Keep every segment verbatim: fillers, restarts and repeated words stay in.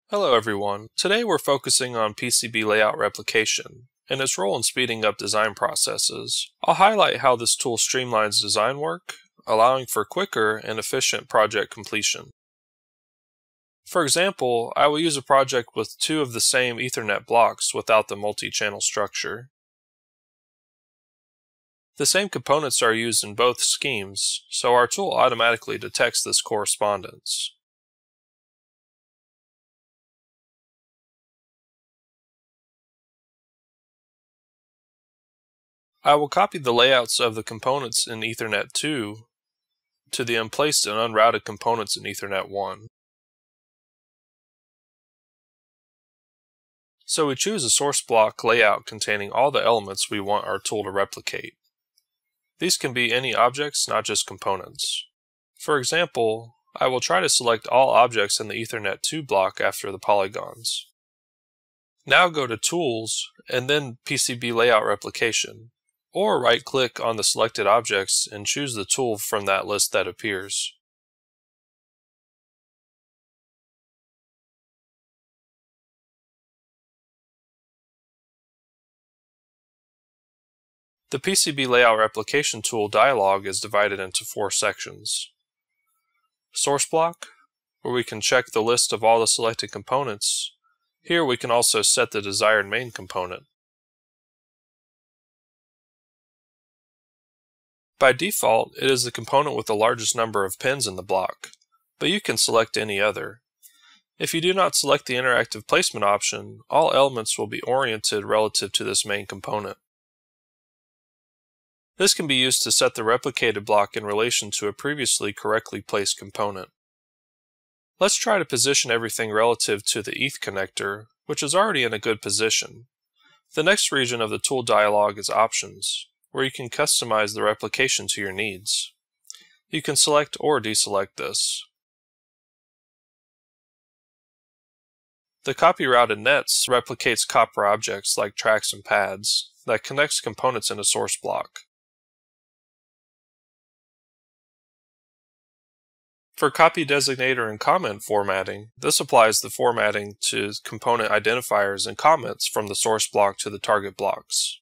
Hello everyone. Today we're focusing on P C B Layout Replication and its role in speeding up design processes. I'll highlight how this tool streamlines design work, allowing for quicker and efficient project completion. For example, I will use a project with two of the same Ethernet blocks without the multi-channel structure. The same components are used in both schemes, so our tool automatically detects this correspondence. I will copy the layouts of the components in Ethernet two to the unplaced and unrouted components in Ethernet one. So we choose a source block layout containing all the elements we want our tool to replicate. These can be any objects, not just components. For example, I will try to select all objects in the Ethernet two block after the polygons. Now go to Tools and then P C B Layout Replication, or right-click on the selected objects and choose the tool from that list that appears. The P C B Layout Replication tool dialog is divided into four sections. Source block, where we can check the list of all the selected components. Here we can also set the desired main component. By default, it is the component with the largest number of pins in the block, but you can select any other. If you do not select the interactive placement option, all elements will be oriented relative to this main component. This can be used to set the replicated block in relation to a previously correctly placed component. Let's try to position everything relative to the E T H connector, which is already in a good position. The next region of the tool dialog is Options, where you can customize the replication to your needs. You can select or deselect this. The copy routed nets replicates copper objects like tracks and pads that connects components in a source block. For copy designator and comment formatting, this applies the formatting to component identifiers and comments from the source block to the target blocks.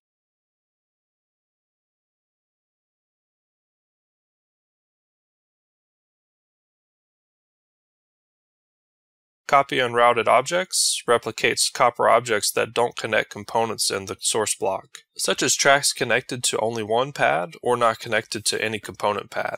Copy unrouted objects replicates copper objects that don't connect components in the source block, such as tracks connected to only one pad or not connected to any component pad.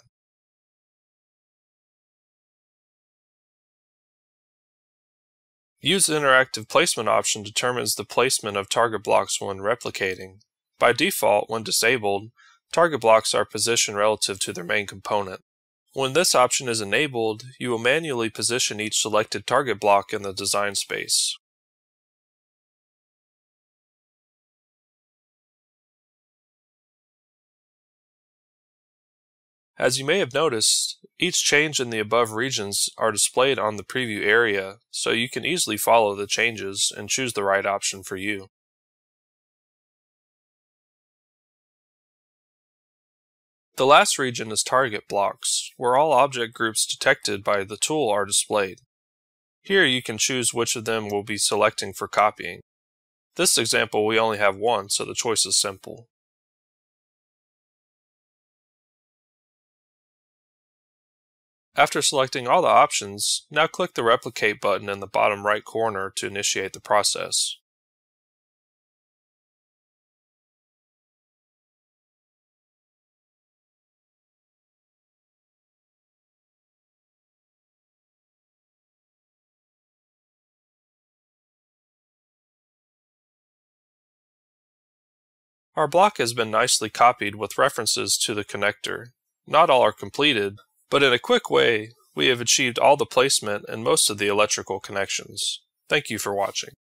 Use interactive placement option determines the placement of target blocks when replicating. By default, when disabled, target blocks are positioned relative to their main component. When this option is enabled, you will manually position each selected target block in the design space. As you may have noticed, each change in the above regions are displayed on the preview area, so you can easily follow the changes and choose the right option for you. The last region is target blocks, where all object groups detected by the tool are displayed. Here you can choose which of them we'll be selecting for copying. This example we only have one, so the choice is simple. After selecting all the options, now click the Replicate button in the bottom right corner to initiate the process. Our block has been nicely copied with references to the connector. Not all are completed, but in a quick way, we have achieved all the placement and most of the electrical connections. Thank you for watching.